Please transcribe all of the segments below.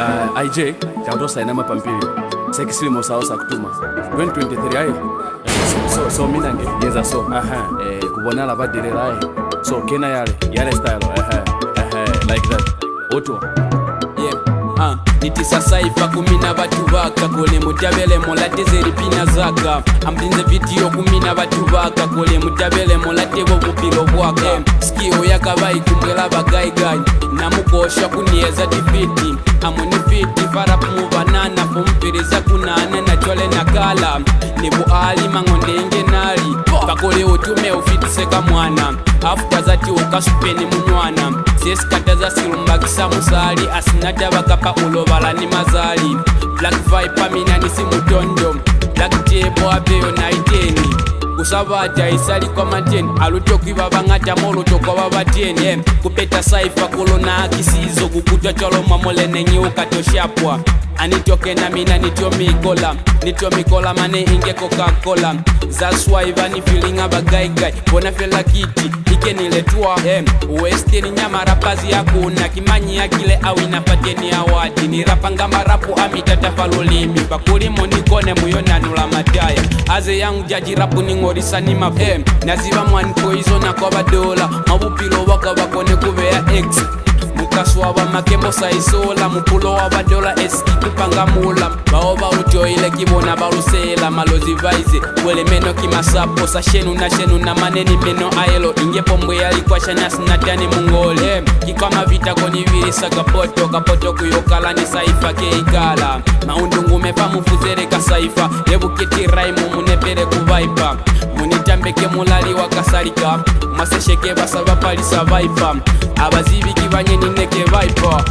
IJ chantosa inama pampili sekisili mosausa kutuma 2023 aye so mina ngeza so kubona la badirela aye so kena yale style like that oto yeah nitisa Cypher kumina batu baka kole mutabele molate zeripina zaka ambinze video kumina batu baka kole mutabele molate bo bupilo bwaka skio yakabayi kumwela bagaigai namukosha kunieza difiti amoni fiti farapu mubanana fumpiriza kunana na chole nakala nibu ali mangonde ingenari bakole utume ufitiseka mwana afuta zati ukasupeni munywana zeskata za sirumbakisa musali asinata bakapa ulobala ni mazali Black Viper mina nisi mutondo Black Table abeyo na iteni kusabata isali kwa mateni alutoki babangata moluto kwa babateni kupeta Cypher kolona akisizo kukutwa cholo mamole nenye ukatoshapwa anitoke na mina nitomikola mane inge Coca-Cola that's why vani feeling abagaigai bona fela kiti ike niletua western nyama rapazi yako na kimanyi ya kile au inapateni awadi ni rapanga marapu amitata falolimi bakuli monikone muyona nula mataya aze yangu jaji rapu ningorisa ni mapem naziba mwani poison na kwa badola mabupilo waka bakone kubea X mukaswa ba makembo saisola mupulo wa badola eski kupanga mula baoba utoile kibona barusela malozi vaize wele meno kimasapo sa shenu na maneni meno aelo ingepo mbwe alikuwa shanyasi na tani mungole kikama vita koni virisa kapoto kuyokala ni Cypher keikala maundungu mepa mufuzere ka Cypher lebu kiti raimu munepere kuvaipa munitambeke mulali wakasalika masesheke basaba pali survivor abazibi kibanye nineke Viper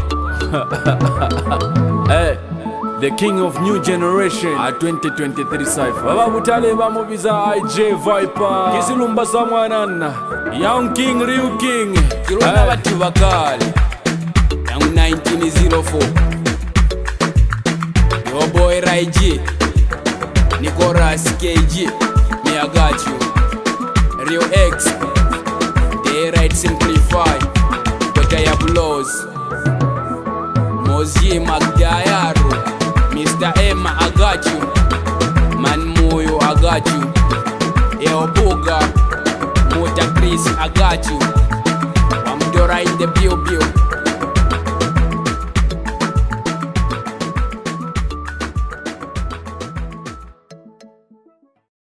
hey the king of new generation 2023 Cypher baba butale bamubiza IJ Viper kisilumba samwanana young king real king kilona batu bakali young 1904 your boy Raiji Nicolas KG me I got you Real X they right simplify but I blows Mozie Magdayaro Mr. Emma I got you Man Moyo I got you Eobuga Mota Chris I got you WAMUDOLLAR in the bio